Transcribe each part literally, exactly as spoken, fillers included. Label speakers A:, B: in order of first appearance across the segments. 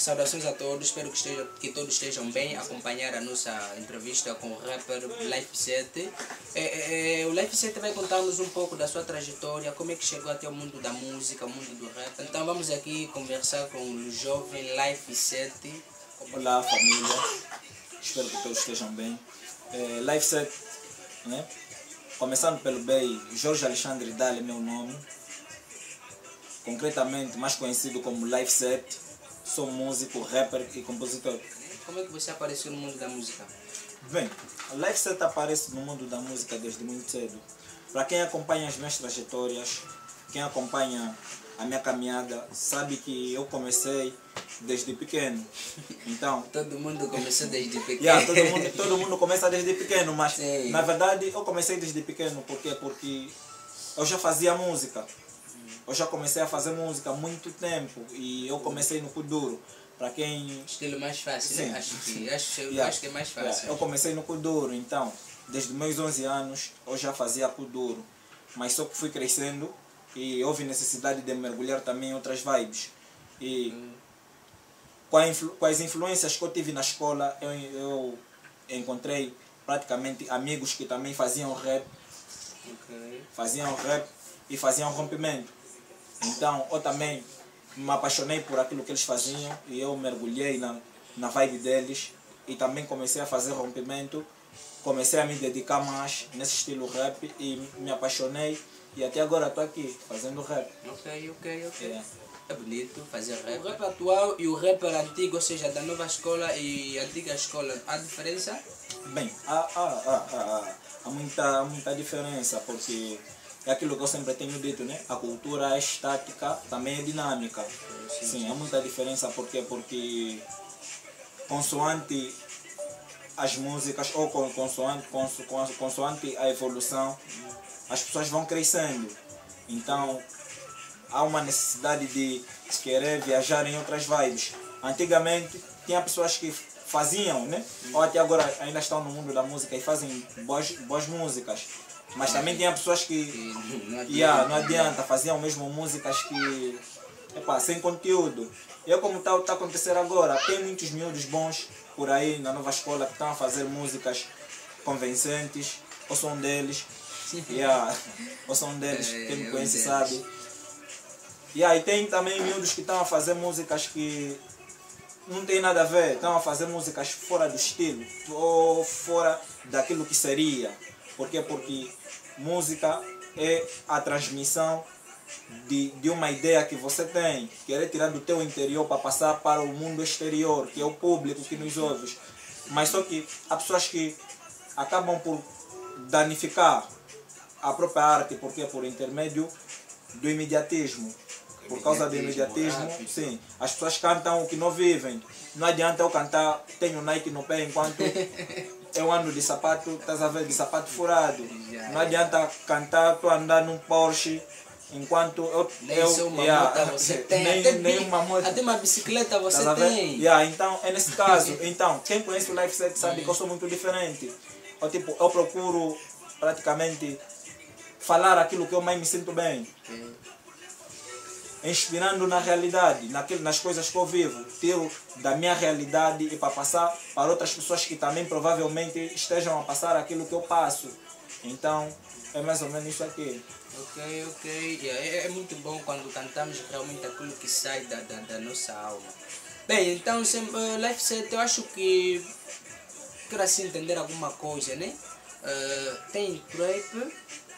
A: Saudações a todos, espero que, esteja, que todos estejam bem a acompanhar a nossa entrevista com o rapper Life sete. É, é, o Life sete vai contar-nos um pouco da sua trajetória, como é que chegou até o mundo da música, o mundo do rap. Então vamos aqui conversar com o jovem Life sete.
B: Olá família, espero que todos estejam bem. É, Life sete, né? Começando pelo bem, Jorge Alexandre Dali é meu nome, concretamente mais conhecido como Life sete. Sou músico, rapper e compositor.
A: Como é que você apareceu no mundo da música?
B: Bem, Life sete aparece no mundo da música desde muito cedo. Para quem acompanha as minhas trajetórias, quem acompanha a minha caminhada, sabe que eu comecei desde pequeno. Então,
A: todo mundo começou desde pequeno.
B: Yeah, todo, mundo, todo mundo começa desde pequeno, mas
A: Sim.
B: Na verdade eu comecei desde pequeno. Por quê? Porque eu já fazia música. Eu já comecei a fazer música há muito tempo e eu comecei no Kuduro. Para quem...
A: Estilo mais fácil,
B: Sim.
A: né? Acho que, acho,
B: Yeah.
A: acho que é mais fácil.
B: Yeah. Eu comecei no Kuduro, então, desde meus onze anos eu já fazia Kuduro. Mas só que fui crescendo e houve necessidade de mergulhar também em outras vibes. E hum. com, a influ, com as influências que eu tive na escola, eu, eu encontrei praticamente amigos que também faziam rap.
A: Okay.
B: Faziam rap e faziam rompimento. Então eu também me apaixonei por aquilo que eles faziam e eu mergulhei na, na vibe deles e também comecei a fazer rompimento, comecei a me dedicar mais nesse estilo rap e me apaixonei e até agora estou aqui fazendo rap.
A: Ok, ok, ok.
B: É.
A: É bonito fazer rap. O rap atual e o rap antigo, ou seja, da nova escola e antiga escola, há diferença?
B: Bem, há, há, há, há, há, muita, há muita diferença porque... É aquilo que eu sempre tenho dito, né? A cultura é estática, também é dinâmica. Sim, Sim há muita diferença porque, porque consoante as músicas ou consoante, consoante a evolução, as pessoas vão crescendo. Então há uma necessidade de querer viajar em outras vibes. Antigamente tinha pessoas que faziam, né? Ou até agora ainda estão no mundo da música e fazem boas, boas músicas. Mas também tinha pessoas que
A: não adianta,
B: yeah, não adianta, faziam mesmo músicas que, epa, sem conteúdo. Eu como está tá a acontecer agora, tem muitos miúdos bons por aí na nova escola que estão a fazer músicas convincentes, o som deles, yeah, o som deles,
A: é,
B: quem me
A: é
B: conhece
A: deles.
B: sabe. Yeah, e tem também miúdos que estão a fazer músicas que não tem nada a ver, estão a fazer músicas fora do estilo, ou fora daquilo que seria. Por quê? Porque música é a transmissão de, de uma ideia que você tem, querer tirar do teu interior para passar para o mundo exterior, que é o público que nos ouve. Mas só que há pessoas que acabam por danificar a própria arte, porque por intermédio do imediatismo. Por causa do imediatismo, sim, as pessoas cantam o que não vivem. Não adianta eu cantar, tenho Nike no pé enquanto eu ando de sapato, estás a ver, de sapato furado. Não adianta cantar, estou a andar num Porsche enquanto eu...
A: Nem
B: eu,
A: só uma
B: yeah,
A: moto você tem,
B: nem,
A: até,
B: nem uma moto.
A: Até uma bicicleta você
B: Estás a ver?
A: tem.
B: Yeah, então, é nesse caso. Então, quem conhece o Life sete sabe que eu sou muito diferente. Eu, tipo, eu procuro praticamente falar aquilo que eu mais me sinto bem.
A: Okay.
B: Inspirando na realidade, naquilo, nas coisas que eu vivo, tiro da minha realidade e para passar para outras pessoas que também provavelmente estejam a passar aquilo que eu passo. Então, é mais ou menos isso aqui.
A: Ok, ok. Yeah, é, é muito bom quando cantamos realmente aquilo que sai da, da, da nossa alma. Bem, então, sem, uh, Life sete, eu acho que quero assim entender alguma coisa, né? Uh, tem trap,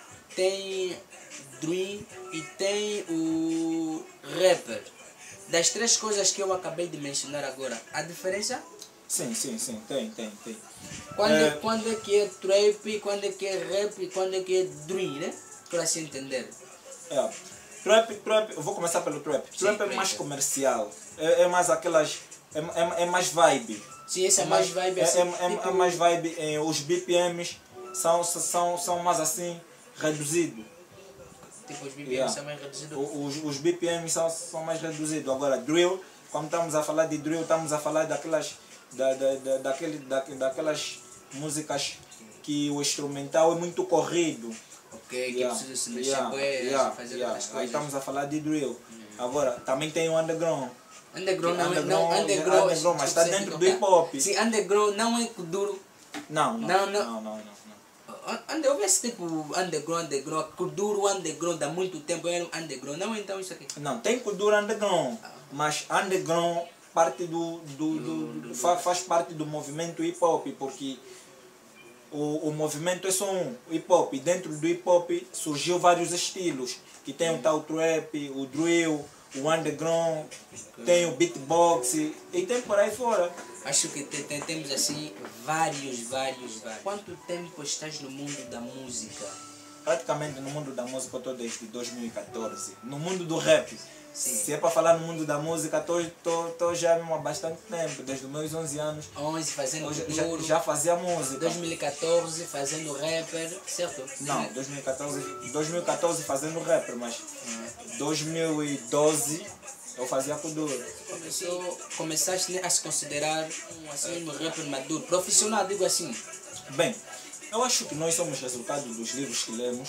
A: tem dream e tem o rapper. Das três coisas que eu acabei de mencionar agora, a diferença?
B: Sim, sim, sim, tem, tem, tem.
A: Quando
B: é...
A: é, quando é que é trap, quando é que é rap e quando é que é dream, né? Para assim entender.
B: É. Trap, trap, eu vou começar pelo trap.
A: Sim,
B: trap é mais comercial, é, é mais aquelas, é, é, é mais vibe.
A: Sim, essa é mais vibe
B: é,
A: assim.
B: É, é,
A: tipo...
B: é mais vibe, é, os B P Ms são, são, são mais assim, reduzidos.
A: Tipo, os B P Ms
B: Yeah.
A: são mais reduzidos.
B: Os, os B P Ms são, são mais reduzidos. Agora, drill, quando estamos a falar de drill, estamos a falar daquelas, da, da, da, daquele, da, daquelas músicas que o instrumental é muito corrido.
A: Ok, que
B: Yeah.
A: precisa se mexer
B: Yeah.
A: bem,
B: Yeah.
A: fazer
B: Yeah.
A: outras
B: Aí
A: coisas.
B: estamos a falar de drill. Agora, também tem o underground.
A: Underground não é.
B: Underground,
A: Não,
B: é
A: underground,
B: underground, mas
A: tipo,
B: está
A: você
B: dentro do
A: fica-
B: hip hop.
A: Sim, underground não é Kuduro.
B: Não, não,
A: Não,
B: não,
A: não.
B: não, não, não.
A: Onde eu vejo tipo underground, underground, Kuduro underground há muito tempo era underground. Não, então isso aqui.
B: Não, tem cultura underground, mas underground parte do, do, do, do- fa- faz parte do movimento hip hop, porque o, o movimento é só um, hip hop. E dentro do hip hop surgiu vários estilos, que tem o tal trap, o drill, o underground, tem o beatbox e tem por aí fora.
A: Acho que te- te- temos assim vários, vários, vários. Quanto tempo estás no mundo da música?
B: Praticamente no mundo da música eu estou desde dois mil e catorze. No mundo do rap.
A: Sim.
B: Se é para falar no mundo da música, estou já há bastante tempo, desde os meus onze anos.
A: onze fazendo
B: Eu já, já,
A: Kuduro.
B: já fazia música.
A: dois mil e catorze fazendo rapper, certo?
B: Não, dois mil e catorze, dois mil e catorze fazendo rapper, mas dois mil e doze eu fazia Kuduro.
A: Começou, começaste né, a se considerar um assim, um rapper maduro, profissional, digo assim.
B: Bem, eu acho que nós somos resultado dos livros que lemos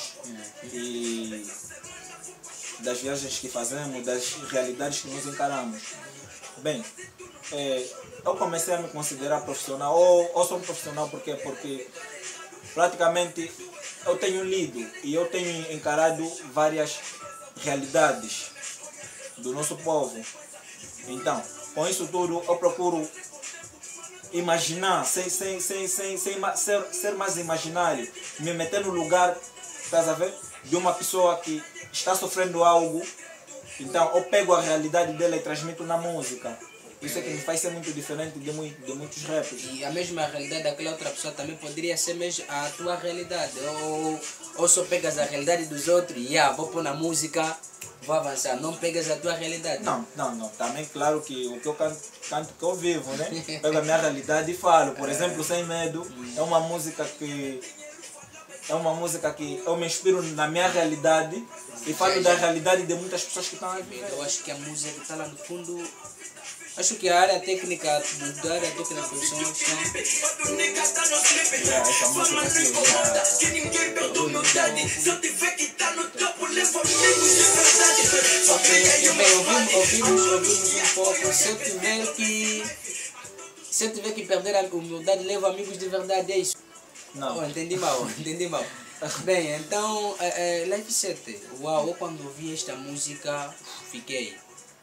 B: e das viagens que fazemos, das realidades que nos encaramos. Bem, é, eu comecei a me considerar profissional, ou, ou sou um profissional porque, porque praticamente eu tenho lido e eu tenho encarado várias realidades do nosso povo. Então, com isso tudo, eu procuro imaginar, sem, sem, sem, sem, sem ma- ser, ser mais imaginário, me meter no lugar, estás a ver, de uma pessoa que está sofrendo algo. Então, eu pego a realidade dela e transmito na música. Isso é que me faz ser muito diferente de, mui- de muitos rappers.
A: E a mesma realidade daquela outra pessoa também poderia ser mesmo a tua realidade. Ou, ou só pegas a realidade dos outros e yeah, vou pôr na música, vou avançar. Não pegas a tua realidade.
B: Não, não, não. Também claro que o que eu canto, canto que eu vivo, né? Pego a minha realidade e falo. Por exemplo, Sem Medo é uma música que é uma música que eu me inspiro na minha realidade e falo da realidade de muitas pessoas que estão a viver.
A: Eu acho que a música que está lá no fundo. Acho que a área técnica, da área técnica da produção estão.
B: Yeah, essa música aqui,
A: Bem, ouvimos, ouvimos, ouvimos um pouco. Se eu tiver que. Se eu tiver que perder a humildade, levo amigos de verdade, é isso.
B: não.
A: Oh, entendi mal, entendi mal. Bem, então, é, é, Life Set, uau, eu quando ouvi esta música, fiquei.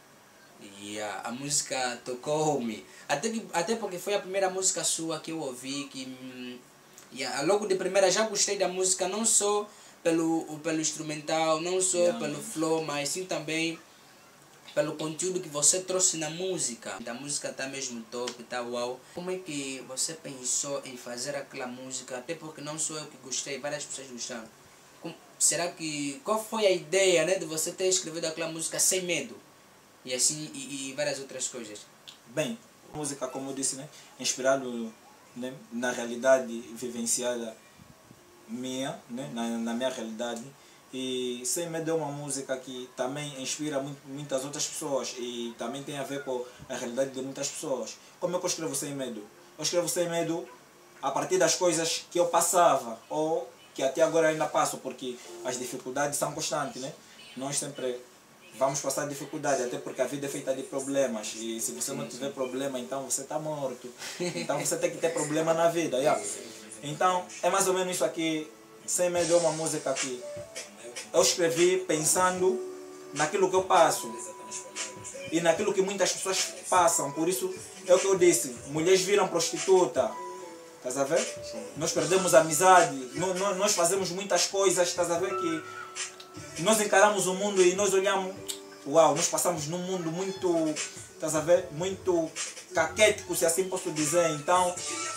A: E a, a música tocou-me. Até, que- até porque foi a primeira música sua que eu ouvi, que hum, yeah, logo de primeira já gostei da música, não só pelo, pelo instrumental, não só
B: Yeah.
A: pelo flow, mas sim também pelo conteúdo que você trouxe na música. A música está mesmo top, tá uau. Como é que você pensou em fazer aquela música? Até porque não sou eu que gostei, várias pessoas gostaram. Como- será que... Qual foi a ideia, né, de você ter escrevido aquela música Sem Medo? E assim, e, e várias outras coisas.
B: Bem, a música, como eu disse, né? Inspirado, né? Na realidade vivenciada minha, né? na, na minha realidade. E Sem Medo é uma música que também inspira muito, muitas outras pessoas e também tem a ver com a realidade de muitas pessoas. Como é que eu escrevo Sem Medo? Eu escrevo Sem Medo a partir das coisas que eu passava ou que até agora ainda passo, porque as dificuldades são constantes, né? Nós sempre vamos passar dificuldade, até porque a vida é feita de problemas e se você não tiver problema, então você está morto. Então você tem que ter problema na vida. Yeah. Então é mais ou menos isso aqui. Sem Medo é uma música que eu escrevi pensando naquilo que eu passo e naquilo que muitas pessoas passam. Por isso é o que eu disse, mulheres viram prostituta. Estás a ver? Nós perdemos a amizade, no- no- nós fazemos muitas coisas, estás a ver que nós encaramos o mundo e nós olhamos, uau, nós passamos num mundo muito, estás a ver, muito caquético, se assim posso dizer. Então,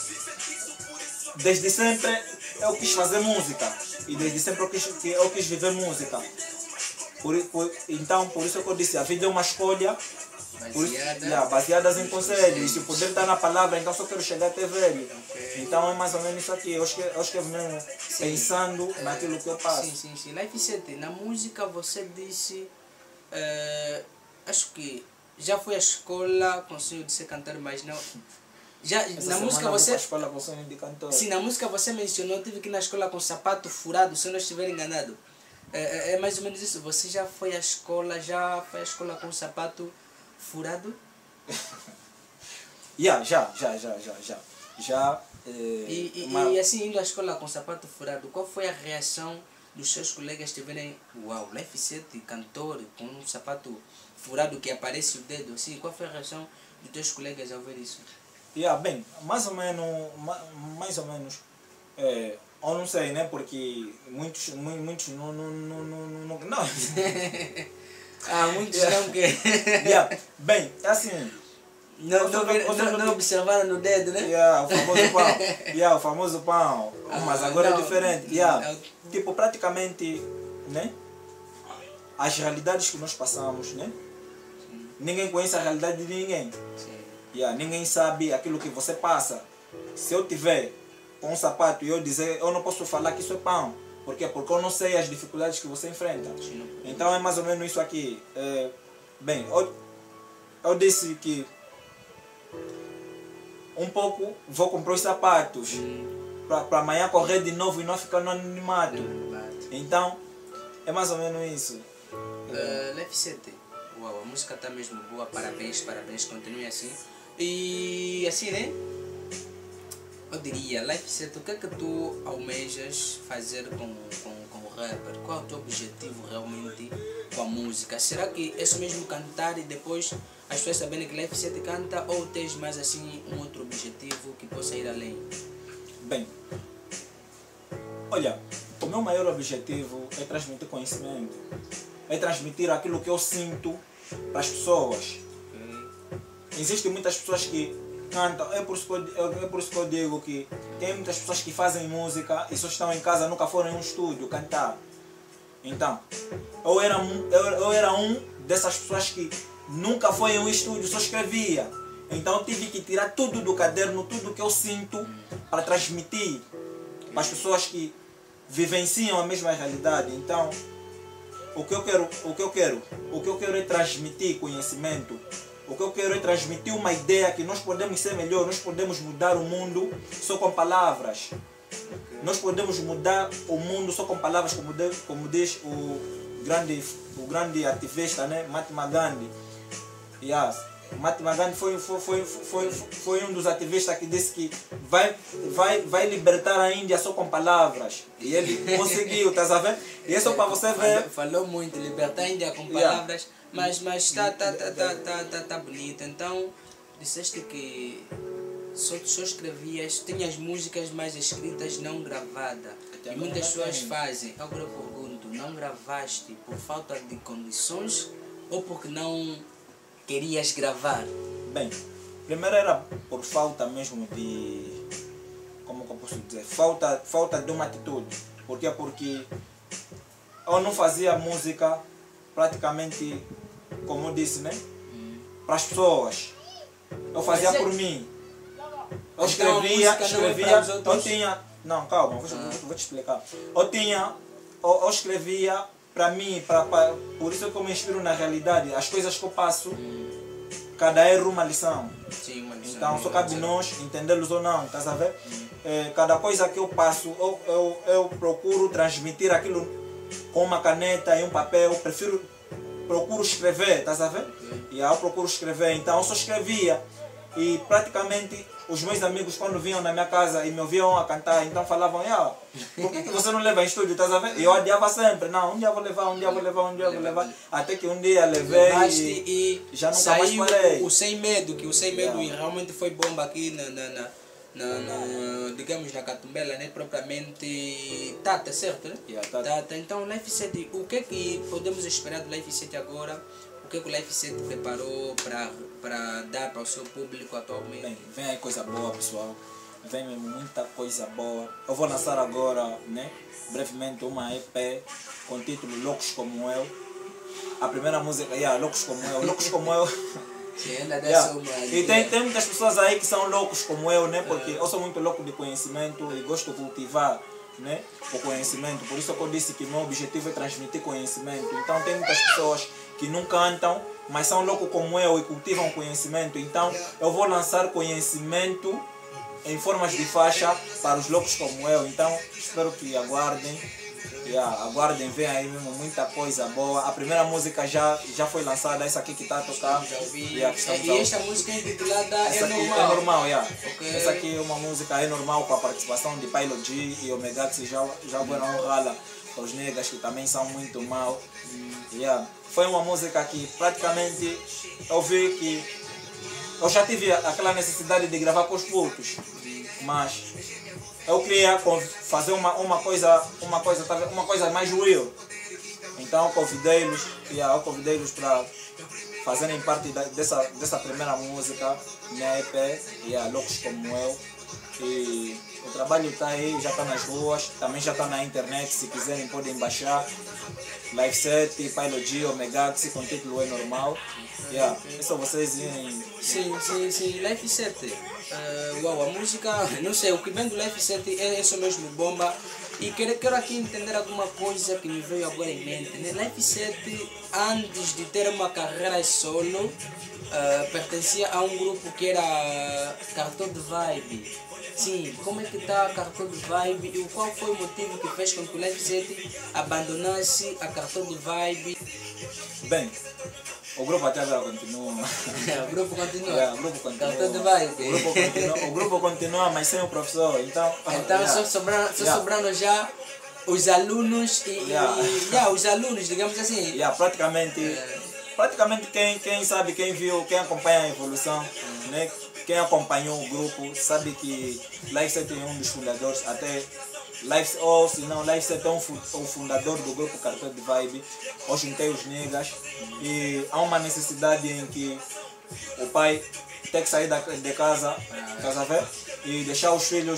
B: desde sempre eu quis fazer música e desde sempre eu quis, que eu quis viver música. Por, por, então, por isso é que eu disse, a vida é uma escolha por isso,
A: Baseada.
B: yeah, baseadas em conselhos. Se o poder está na palavra, então só quero chegar até velho. Então é mais ou menos isso aqui. Eu escrevo, eu escrevo mesmo pensando naquilo que eu passo.
A: Sim, sim, sim. Life Set, na música você disse. eh, acho que já foi à escola com o sonho de ser cantor, mas não. Já,
B: Essa
A: na música
B: semana vou
A: você.
B: para a escola com sonho de cantor.
A: Sim, na música você mencionou, tive que ir na escola com sapato furado, se eu não estiver enganado. É, é, é mais ou menos isso. Você já foi à escola, já foi à escola com sapato furado?
B: Yeah, já, já, já, já, já. Já. Eh,
A: E, e,
B: uma-
A: e assim, indo à escola com sapato furado, qual foi a reação dos seus colegas te verem, uau, Life sete, cantor, com um sapato furado que aparece o dedo, assim, qual foi a reação dos teus colegas ao ver isso?
B: Yeah, bem, mais ou menos, ma- mais ou menos, é, eu não sei, né, porque muitos, mu- muitos não, não, não, não, não, não.
A: Ah, muitos
B: Yeah.
A: não que...
B: Yeah, bem, é assim,
A: não, não,
B: Ou seja, ou
A: não,
B: seja,
A: não observaram no dedo, né?
B: yeah, o famoso pão, yeah, o famoso pão, mas
A: Ah,
B: agora
A: não,
B: é diferente, yeah,
A: não.
B: tipo, praticamente, né, as realidades que nós passamos, né, ninguém conhece a realidade de ninguém.
A: Sim.
B: Yeah, ninguém sabe aquilo que você passa. Se eu tiver com um sapato e eu dizer, eu não posso falar que isso é pão. Por quê? Porque eu não sei as dificuldades que você enfrenta.
A: Sim.
B: Então é mais ou menos isso aqui. É, bem, eu, eu disse que um pouco vou comprar os sapatos para amanhã correr de novo e não ficar no anonimato. Então é mais ou menos isso.
A: Uh, Life sete, uau, a música está mesmo boa, parabéns, parabéns, continue assim. E assim, né? Eu diria, Life sete, o que é que tu almejas fazer com, com, com o rapper? Qual é o teu objetivo realmente com a música? Será que é só mesmo cantar e depois as pessoas saberem que Life sete canta, ou tens mais assim um outro objetivo que possa ir além?
B: Bem, olha, o meu maior objetivo é transmitir conhecimento. É transmitir aquilo que eu sinto para as pessoas. Existem muitas pessoas que cantam, é por, isso que eu, é por isso que eu digo que tem muitas pessoas que fazem música e só estão em casa, nunca foram em um estúdio cantar. Então, eu era, um- eu, eu era um dessas pessoas que nunca foi em um estúdio, só escrevia. Então eu tive que tirar tudo do caderno, tudo que eu sinto para transmitir para as pessoas que vivenciam a mesma realidade. Então, o que eu quero, o que eu quero, o que eu quero é transmitir conhecimento. O que eu quero é transmitir uma ideia que nós podemos ser melhor, nós podemos mudar o mundo só com palavras. Nós podemos mudar o mundo só com palavras, como diz, como diz o, grande, o grande ativista, né? Mahatma Gandhi. Yes. Mahatma Gandhi foi, foi, foi, foi, foi um dos ativistas que disse que vai, vai, vai libertar a Índia só com palavras. E ele conseguiu, estás a ver? E isso para você ver.
A: Falou, falou muito, libertar a Índia com
B: Yeah.
A: palavras, mas mas está tá, tá, tá, tá, tá, tá bonito. Então, disseste que só, só escrevias, tinhas músicas mais escritas, não gravadas. E muitas pessoas fazem. Agora eu pergunto, não gravaste por falta de condições ou porque não querias gravar?
B: Bem, primeiro era por falta mesmo de, como que eu posso dizer, falta, falta de uma atitude. Por quê? Porque eu não fazia música praticamente, como eu disse, né? Para as pessoas. Eu fazia
A: Mas é-
B: por mim.
A: Então
B: Eu
A: a
B: escrevia,
A: música não é
B: escrevia,
A: para os
B: eu
A: outros?
B: tinha... Não, calma, vou, vou, vou te explicar. Eu tinha, eu, eu escrevia para mim, pra, pra, por isso que eu me inspiro na realidade. As coisas que eu passo, cada erro uma lição.
A: Sim, uma lição.
B: Então só cabe nós entendê-los ou não, estás a ver? É, cada coisa que eu passo, eu, eu, eu procuro transmitir aquilo com uma caneta e um papel, eu prefiro, procuro escrever, estás a ver? E aí eu procuro escrever, então eu só escrevia. E praticamente os meus amigos quando vinham na minha casa e me ouviam a cantar, então falavam, ah, por que que você não leva em estúdio, estás a ver? E eu adiava sempre, não, um dia vou levar, um dia vou levar, um dia vou levar. Até que um dia levei
A: Levaste
B: e,
A: e
B: já nunca mais
A: saiu
B: parei.
A: o Sem Medo, que o Sem Medo
B: Yeah.
A: realmente foi bomba aqui na, na, na, na, na- digamos, na Catumbela, né? Propriamente Tata, certo? Né?
B: Yeah, Tata.
A: Tata. Então, Life sete, o que é que podemos esperar do Life sete agora? O que é que o Life sete preparou para para dar para o seu público atualmente?
B: Bem, vem aí coisa boa, pessoal. Vem mesmo muita coisa boa. Eu vou lançar agora, né, brevemente, uma E P com o título Loucos Como Eu. A primeira música, yeah, Loucos Como Eu. Loucos Como Eu.
A: Sim, ainda dá
B: Yeah.
A: só uma
B: E tem, tem muitas pessoas aí que são loucos como eu, né? Porque eu sou muito louco de conhecimento e gosto de cultivar, né, o conhecimento. Por isso que eu disse que meu objetivo é transmitir conhecimento. Então tem muitas pessoas que não cantam, mas são loucos como eu e cultivam conhecimento. Então eu vou lançar conhecimento em formas de faixa para os loucos como eu. Então espero que aguardem. Yeah, aguardem, vem aí mesmo muita coisa boa. A primeira música já, já foi lançada, essa aqui que está a tocar.
A: Já ouvi.
B: Yeah, que estamos
A: E
B: a-
A: esta música é intitulada
B: essa
A: É
B: aqui
A: Normal.
B: é normal, yeah.
A: Ok.
B: Essa aqui é uma música é normal com a participação de Pilot G e Omega que já, já agora um rala os negras que também são muito mal. Yeah. Foi uma música que praticamente eu vi que eu já tive aquela necessidade de gravar com os putos, mas eu queria con- fazer uma, uma coisa, uma coisa, tá vendo? Uma coisa mais real. Então eu convidei-los, yeah, eu convidei-los para fazerem parte da- dessa, dessa primeira música, minha E P, yeah, Loucos Como Eu. E o trabalho está aí, já está nas ruas, também já está na internet, se quiserem podem baixar. Live set, Pilot G, Omega, que com título é normal. Yeah, é só vocês irem.
A: Sim, sim, sim, Life sete. Uh, uau, a música, não sei, o que vem do Life sete é isso mesmo, bomba. E quero, quero aqui entender alguma coisa que me veio agora em mente. Né? Life sete, antes de ter uma carreira solo, uh, pertencia a um grupo que era Cartão de Vibe. Sim, como é que está Cartão de Vibe e qual foi o motivo que fez com que o Life sete abandonasse a Cartão de Vibe?
B: Bem, o grupo até agora continua.
A: O grupo continua.
B: Yeah, o grupo continua.
A: Cartão de Vibe.
B: O grupo continua, o grupo continua, mas sem o professor. Então,
A: Então
B: yeah.
A: só, sobrando, só
B: Yeah.
A: sobrando já os alunos e,
B: Yeah.
A: e yeah, os alunos, digamos assim.
B: Yeah, praticamente,
A: É.
B: praticamente quem, quem sabe, quem viu, quem acompanha a evolução, né? Quem acompanhou o grupo sabe que Life Set é um dos fundadores, até Life, ou se não, Life Set é um, fu- o fundador do grupo Cartão de Vibe. Eu juntei os negras e há uma necessidade em que o pai tem que sair da, de casa, estás a ver? E deixar os filhos,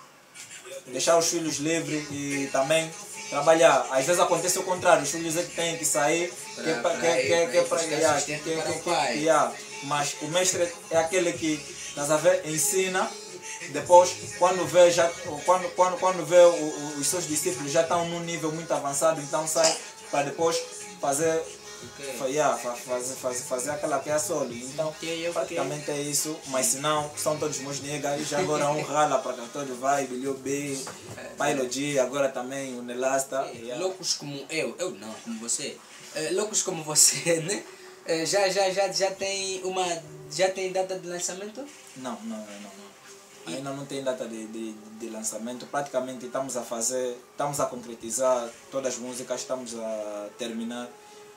B: deixar os filhos livres e também trabalhar. Às vezes acontece o contrário, os filhos é que têm que sair, que é
A: Pra-
B: pra- que
A: pra
B: é-
A: ir-
B: que é-
A: pra
B: que é
A: ir
B: pra-
A: buscar
B: yeah,
A: sustento
B: que é-
A: para
B: que-
A: o
B: que-
A: pai.
B: yeah. Mas o mestre é aquele que, estás a ver, ensina, depois quando vê, já, quando, quando, quando vê o- o- os seus discípulos já estão num nível muito avançado, então sai para depois fazer,
A: Ok.
B: fa- yeah, fa- fazer, fazer, fazer aquela que é a solo. Então
A: Ok, ok.
B: praticamente é isso, mas se não, são todos meus negros, já agora um rala para Cantor de Vibe, Lil B, Pilot G, agora também o Nelasta. Yeah.
A: Loucos como eu, eu não, como você. Eh, loucos como você, né? Eh, já, já, já, já tem uma. Já tem data de lançamento?
B: Não, não, não, não. Ainda não tem data de, de, de lançamento. Praticamente estamos a fazer, estamos a concretizar todas as músicas, estamos a terminar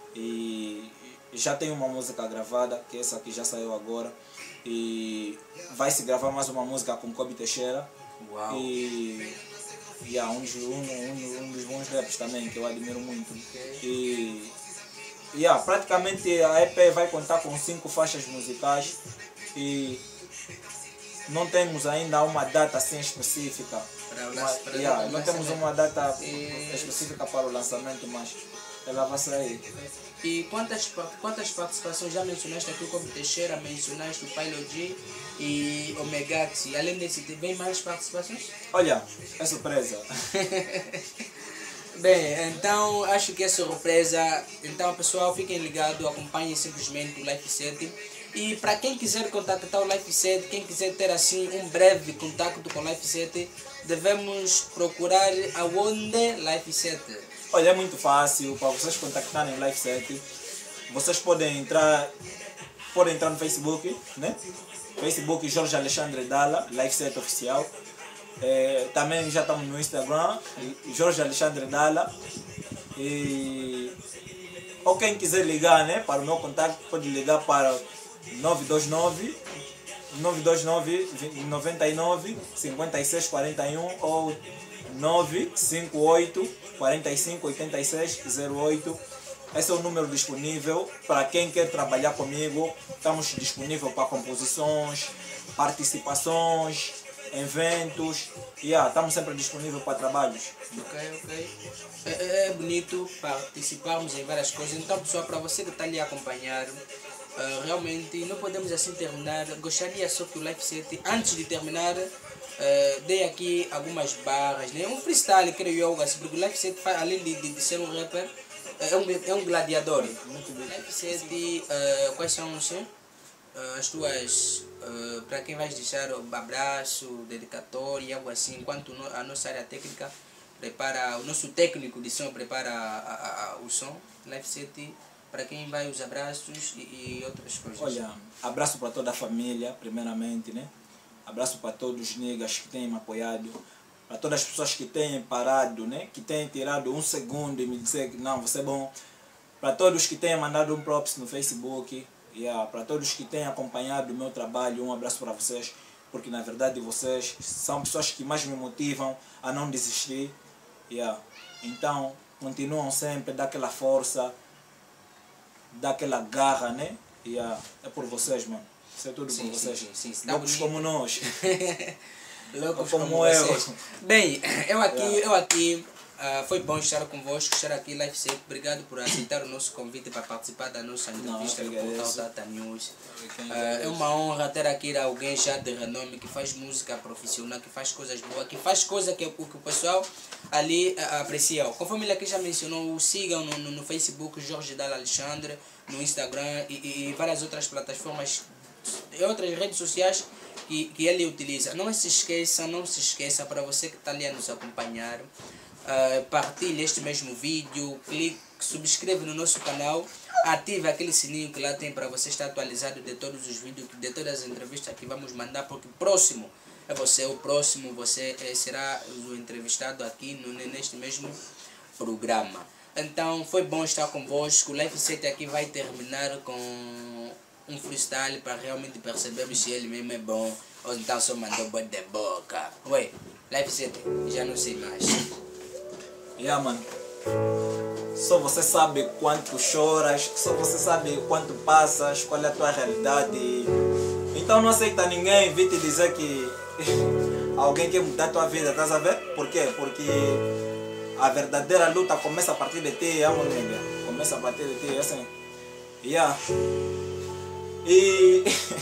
B: e já tem uma música gravada, que essa aqui já saiu agora. E vai se gravar mais uma música com Kobe Teixeira.
A: Uau.
B: E yeah, um, dos, um, um, um dos bons raps também, que eu admiro muito. E yeah, praticamente a E P vai contar com cinco faixas musicais e não temos ainda uma data assim específica.
A: Para o
B: Mas,
A: lan- para o
B: yeah, não temos
A: lançamento.
B: uma data
A: E-
B: específica para o lançamento, mas ela vai sair.
A: E quantas, pa- quantas participações já mencionaste aqui como Teixeira, mencionaste o Pilot G e o Megaxi? Além desse, tem mais participações?
B: Olha, é surpresa.
A: Bem, então acho que é surpresa. Então pessoal, fiquem ligados, acompanhem simplesmente o Life Set. E para quem quiser contactar o Life Set, quem quiser ter assim um breve contato com o Life Set, devemos procurar aonde Life Set.
B: Olha, é muito fácil para vocês contactarem o Life Set. Vocês podem entrar, podem entrar no Facebook, né? Facebook Jorge Alexandre Dalla, Life Set Oficial. É, também já estamos no Instagram, Jorge Alexandre Dalla. E ou quem quiser ligar, né, para o meu contato, pode ligar para nove dois nove, nove dois nove, nove nove, cinco seis quatro um ou nove cinco oito, quatro cinco, oito seis zero oito. Esse é o número disponível para quem quer trabalhar comigo. Estamos disponíveis para composições, participações, eventos. Yeah, estamos sempre disponíveis para trabalhos.
A: Ok, ok. É, é- é bonito participarmos em várias coisas. Então, pessoal, para você que está ali a acompanhar, ah, realmente não podemos assim terminar. Gostaria só que o Life Set, antes de terminar, ah, dê aqui algumas barras, né? Um freestyle, creio eu, assim, porque o Life Set, fa- além de, de, de ser um rapper, é um, é um gladiador. Life Set, ah, quais são os, ah, as tuas, ah, para quem vais deixar o abraço, dedicatória, algo assim, enquanto no- a nossa área técnica prepara, o nosso técnico de som prepara a, a, a, o som, Live Set, para quem vai os abraços e, e outras coisas.
B: Olha, abraço para toda a família, primeiramente, né? Abraço para todos os niggas que têm me apoiado, para todas as pessoas que têm parado, né? Que têm tirado um segundo e me dizer que não, você é bom. Para todos que têm mandado um props no Facebook, yeah. Para todos que têm acompanhado o meu trabalho, um abraço para vocês, porque na verdade vocês são pessoas que mais me motivam a não desistir. Yeah. Então, continuam sempre, dá aquela força, dá aquela garra, né? Yeah. É por vocês, mano. Isso é tudo
A: sim,
B: por vocês.
A: Sim, sim, sim.
B: Loucos como nós.
A: Loucos
B: como,
A: como
B: eu.
A: vocês. Bem, eu aqui,
B: Yeah.
A: eu aqui uh, foi bom estar convosco, estar aqui Live Set. Obrigado por aceitar o nosso convite para participar da nossa entrevista no portal Data News. Uh, é uma honra ter aqui alguém já de renome que faz música profissional, que faz coisas boas, que faz coisas que, que o pessoal ali uh, aprecia. Conforme ele aqui já mencionou, o sigam no, no, no Facebook Jorge Dal Alexandre, no Instagram e, e, e várias outras plataformas e outras redes sociais que, que ele utiliza. Não se esqueça, não se esqueça, para você que está ali a nos acompanhar, uh, partilhe este mesmo vídeo, clique, subscreve no nosso canal, ative aquele sininho que lá tem para você estar atualizado de todos os vídeos, de todas as entrevistas que vamos mandar, porque próximo é você, o próximo você é, será o entrevistado aqui no, neste mesmo programa. Então foi bom estar convosco. O Live Set aqui vai terminar com um freestyle para realmente percebermos se ele mesmo é bom ou então só mandou boi de boca. Ué, Live Set, já não sei mais.
B: Yeah, mano. Só você sabe quanto choras, só você sabe quanto passas, qual é a tua realidade. Então não aceita ninguém vir te dizer que alguém quer mudar a tua vida, estás a ver? Por quê? Porque a verdadeira luta começa a partir de ti, amo nega. Começa a partir de ti, assim. Yeah. E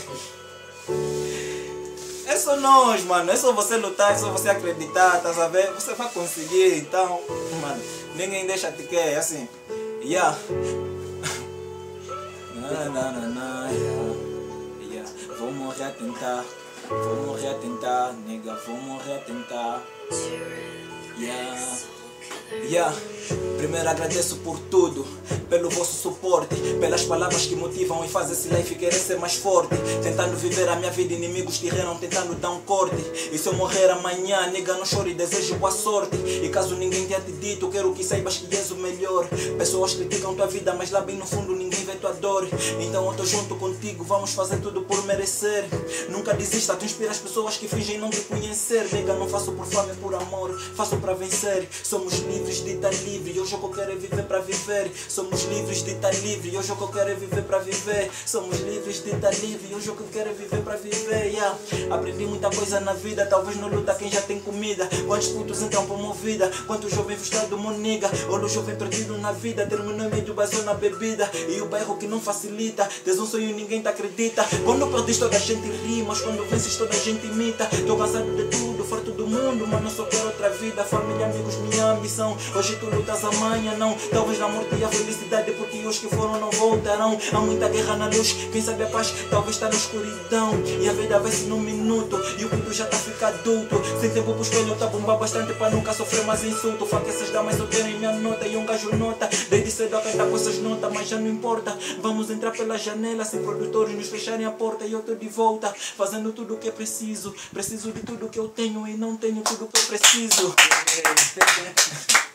B: é só nós, mano. É só você lutar, é só você acreditar, tá a ver? Você vai conseguir, então, mano, ninguém deixa te querer, assim. Yeah. Na, na, na, na, yeah. Yeah. Vou morrer a tentar, vou morrer a tentar, nega, vou morrer a tentar. Yeah. Yeah. Primeiro agradeço por tudo, pelo vosso suporte, pelas palavras que motivam e fazem esse life querer ser mais forte. Tentando viver a minha vida, inimigos tirando, tentando dar um corte. E se eu morrer amanhã, nega, não chore, desejo boa sorte. E caso ninguém tenha te dito, quero que saibas que és o melhor. Pessoas criticam tua vida, mas lá bem no fundo ninguém vê tua dor. Então eu tô junto contigo, vamos fazer tudo por merecer. Nunca desista, tu inspira as pessoas que fingem não te conhecer. Nega, não faço por fama e por amor, faço para vencer. Somos livres de estar livre, e hoje o que eu quero é viver para viver. Somos livres de estar livre, e hoje o que eu quero é viver para viver. Somos livres de estar livre, e hoje o que eu quero é viver para viver. Yeah. Aprendi muita coisa na vida, talvez não luta quem já tem comida. Quantos putos entram por movida, quantos jovens frustrados do moniga. Olha o jovem perdido na vida, terminou em meio do basou na bebida. E o bairro que não facilita, tens um sonho e ninguém te acredita. Quando perdes toda a gente ri, mas quando vences toda a gente imita. Tô cansado de tudo, farto do mundo, mas não só quero outra vida. Família, amigos, minha ambição. Hoje tu lutas amanhã não, talvez na morte e a felicidade, porque os que foram não voltarão. Há muita guerra na luz, quem sabe a paz talvez está na escuridão. E a vida vai-se num minuto, e o puto já tá fica adulto. Sem tempo pro espelho, tá bombar bastante para nunca sofrer mais insulto. Faca essas damas só querem minha nota e um gajo nota. Desde cedo a cantar com essas notas, mas já não importa. Vamos entrar pela janela, sem produtores nos fecharem a porta. E eu tô de volta, fazendo tudo o que é preciso. Preciso de tudo que eu tenho e não tenho tudo que eu preciso.